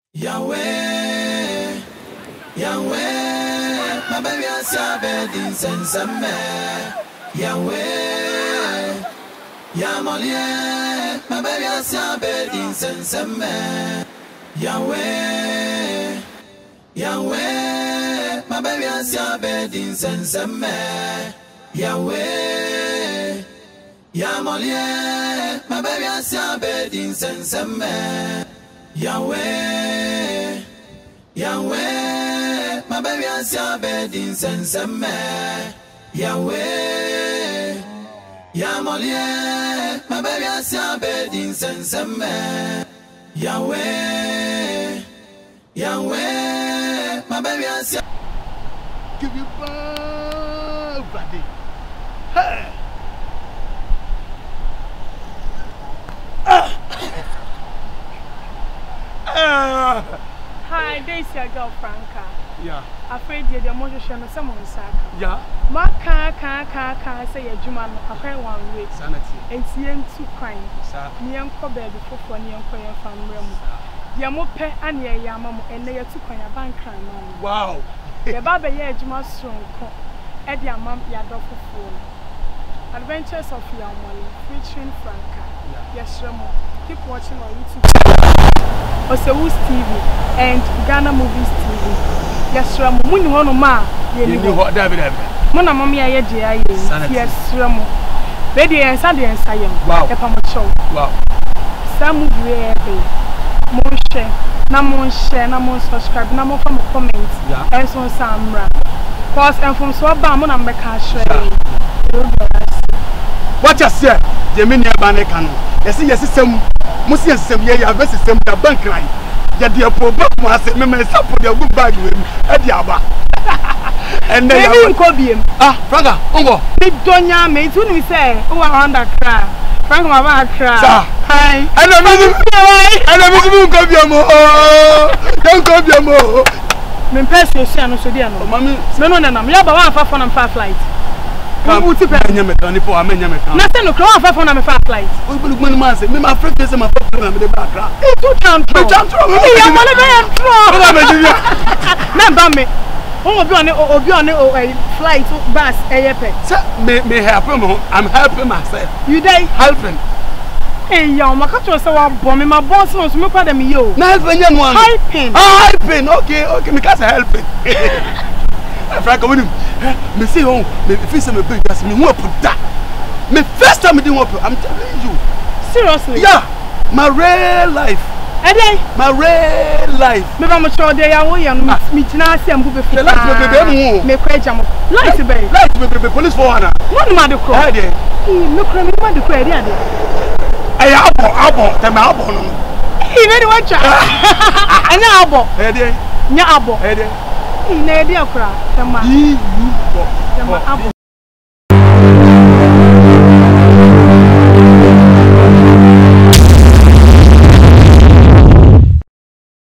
Yahweh, Yahweh, my baby has your bed in Sensame. Yahweh, Yahweh, my baby has your bed in Sensame. Yahweh, Yahweh, my baby has your bed in Sensame. Yahweh, Yahweh, my baby has your bed in Sensame. Yahweh, Yahweh, my baby has your bed in Sensame. Yahweh, Yahweh, my baby has your bed in Sensame. Yahweh, Yahweh, my baby has your. Give you love, buddy. Hey. Hi, this is your girl Franka. Yeah. Afraid you're the most show no someone saka. Yeah. Ma ka say your juma no papa 1 week. Sanity. Enti entu kwan. Sa. Ni enko baby fofo ni enko yen famre mu. Dia mo pe ane ye yama mo ene ye tu kwan abankran no. Wow. Ye ba be ye juma sonko. E dia mam ya do fofo. Adventures of Yaw Moole featuring Franka. Yes, Remo. Keep watching our YouTube. Ghanamovies TV and Ghanamovies TV. Yes, Ramo. Muni hono ma. You know what, David? Mona mommy aye je yes, Ramo. Bedi ensa de ensa yem. Wow. E pa mo show. Wow. Some movie mo share, na mo subscribe, na mo fa mo comment. Yeah. Enso samra. Cause enfom so ba mo na mbeka share. What you say? Jemini Abanekano. Yes, some Muslim some year, I best some bank line. That the problem was a member support your good bag with Ediaba. And then you call him. Ah, Franka, Ungo. Big Donya made when we say, oh, I want that cry. Frank, my back cry. Hi. I don't know. Don't come your more. Me person, no, so dear, no, mammy. No, you have a 5 flight. Come with the mechanic for a man. Nothing to crawl for a 5 flight. We will go to my friend is my problem in the background. You can't throw. Me. Oh, be on a flight bus, may help him. I'm helping myself. You day helping. Hey, yo, my country was so bombing my boss was me for them. Yo, helping. Okay, because I helping. Franka, when me see home, me feel some big as me want put that. Me first time me didn't want to. I'm telling you. Seriously? Yeah, my real life. My real life. Me ba mo show dey ya wo yan me tina asem bu be fi. Light be me kwa jam. Light be police for one. One ma de ko. Hey dey. Me kra me ma de ko eri ade. Ay abo, te ma abo no. E me dey watch. Anya abo. Hey dey. Nya abo. Hey dey. Na edi akra. Te ma. Yi yu bo. Te ma abo.